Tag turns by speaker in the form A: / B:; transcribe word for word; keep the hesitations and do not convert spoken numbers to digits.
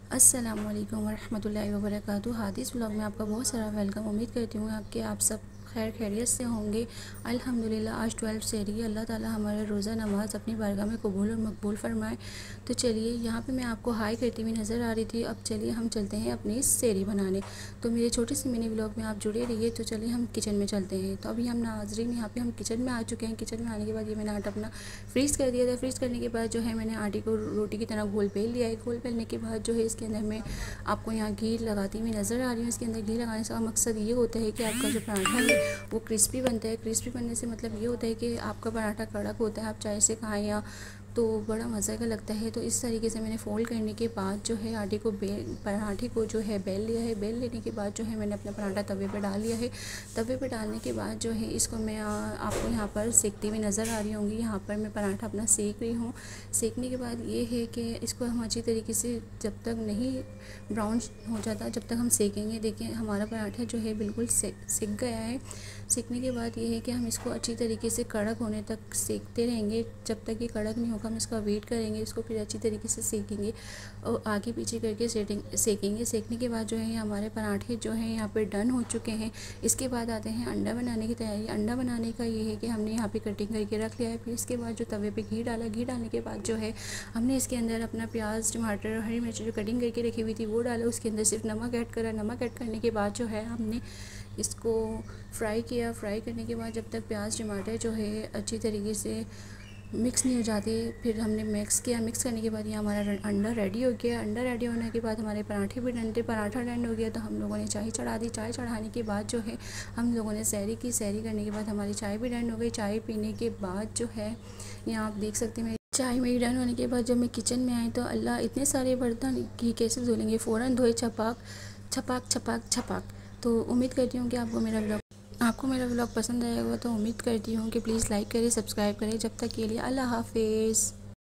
A: अस्सलामुअलैकुम वरहमतुल्लाहि वबरकातुहू। हादिस व्लॉग में आपका बहुत सारा वेलकम। उम्मीद करती हूँ कि आप सब खैर खैरियत से होंगे। अल्हम्दुलिल्लाह आज ट्वेल्व सेहरी, अल्लाह ताला हमारा रोज़ा नमाज अपनी बारगाह में कबूल और मकबूल फरमाए। तो चलिए, यहाँ पे मैं आपको हाई करती हुई नज़र आ रही थी। अब चलिए हम चलते हैं अपनी सेहरी बनाने। तो मेरे छोटे से मिनी व्लॉग में आप जुड़े रहिए। तो चलिए हम किचन में चलते हैं। तो अभी हम नाजरीन यहाँ पे हम किचन में आ चुके हैं। किचन में आने के बाद ये मैंने आटा अपना फ्रीज़ कर दिया था। फ्रीज़ करने के बाद जो है मैंने आटे को रोटी की तरह घोल बेल लिया है। घोल बेलने के बाद जो है इसके अंदर मैं आपको यहाँ घी लगाती हुई नज़र आ रही हूँ। इसके अंदर घी लगाने से मकसद ये होता है कि आपका जो पराठा है वो क्रिस्पी बनता है। क्रिस्पी बनने से मतलब ये होता है कि आपका पराठा कड़क होता है, आप चाय से खाएं या तो बड़ा मज़े का लगता है। तो इस तरीके से मैंने फ़ोल्ड करने के बाद जो है आटे को बेल पराठे को जो है बेल लिया है। बेल लेने के बाद जो है मैंने अपना पराठा तवे पे डाल लिया है। तवे पे डालने के बाद जो है इसको मैं आ, आपको यहाँ पर सेकती हुई नज़र आ रही होंगी। यहाँ पर मैं पराठा अपना सेक रही हूँ। सेकने के बाद ये है कि इसको हम अच्छी तरीके से जब तक नहीं ब्राउन हो जाता जब तक हम सेकेंगे। देखिए हमारा पराठा जो है बिल्कुल सिक गया है। सेकने के बाद ये है कि हम इसको अच्छी तरीके से कड़क होने तक सेकते रहेंगे। जब तक ये कड़क नहीं होगा हम इसका वेट करेंगे, इसको फिर अच्छी तरीके से सेकेंगे और आगे पीछे करके सेटिंग सेकेंगे। सेकने के बाद जो है हमारे पराठे जो हैं यहाँ पे डन हो चुके हैं। इसके बाद आते हैं अंडा बनाने की तैयारी। अंडा बनाने का ये है कि हमने यहाँ पे कटिंग करके रख लिया है। फिर इसके बाद जो तवे पे घी डाला, घी डालने के बाद जो है हमने इसके अंदर अपना प्याज, टमाटर और हरी मिर्च जो कटिंग करके रखी हुई थी वो डाला। उसके अंदर सिर्फ नमक ऐड करा। नमक ऐड करने के बाद जो है हमने इसको फ्राई किया। फ्राई करने के बाद जब तक प्याज टमाटर जो है अच्छी तरीके से मिक्स नहीं हो जाते, फिर हमने मिक्स किया। मिक्स करने के बाद ये हमारा अंडा रेडी हो गया। अंडा रेडी होने के बाद हमारे पराठे भी डन थे। पराठा डन हो गया तो हम लोगों ने चाय चढ़ा दी। चाय चढ़ाने के बाद जो है हम लोगों ने सहरी की। सहरी करने के बाद हमारी चाय भी डन हो गई। चाय पीने के बाद जो है यहाँ आप देख सकते हैं चाय मेरी डन होने के बाद जब मैं किचन में आई तो अल्लाह इतने सारे बर्तन की कैसे धो लेंगे, फ़ौरन धोए, छपाक छपाक छपाक छपाक। तो उम्मीद करती हूँ कि आपको मेरा ब्लॉग आपको मेरा ब्लॉग पसंद आएगा। तो उम्मीद करती हूँ कि प्लीज़ लाइक करें, सब्सक्राइब करें। जब तक के लिए अल्लाह हाफिज़।